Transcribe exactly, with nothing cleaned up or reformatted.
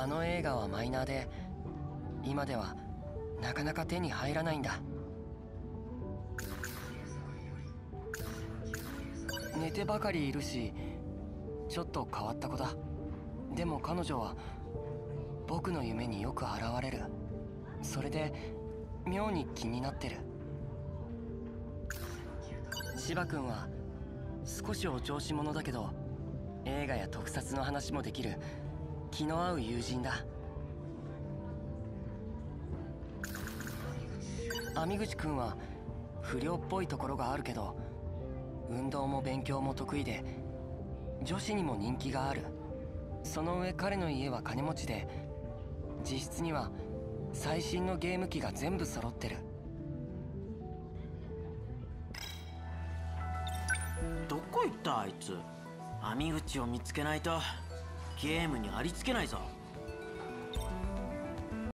あの映画はマイナーで今ではなかなか手に入らないんだ。寝てばかりいるしちょっと変わった子だ。でも彼女は僕の夢によく現れる。それで妙に気になってる。芝君は少しお調子者だけど映画や特撮の話もできる気の合う友人だ。網口君は不良っぽいところがあるけど運動も勉強も得意で女子にも人気がある。その上彼の家は金持ちで実質には最新のゲーム機が全部揃ってる。 どこ行ったあいつ。網口を見つけないとゲームにありつけないぞ。